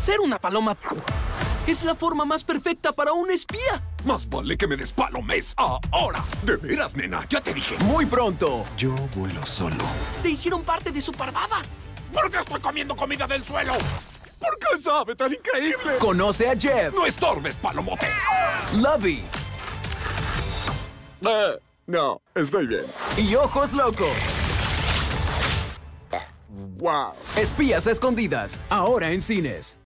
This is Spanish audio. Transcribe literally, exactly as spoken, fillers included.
Ser una paloma es la forma más perfecta para un espía. Más vale que me despalomes ahora. De veras, nena, ya te dije. Muy pronto. Yo vuelo solo. Te hicieron parte de su parvada. ¿Por qué estoy comiendo comida del suelo? ¿Por qué sabe tan increíble? Conoce a Jeff. No estorbes, palomote. Lovey. Eh, no, estoy bien. Y Ojos Locos. Wow. Espías a escondidas. Ahora en cines.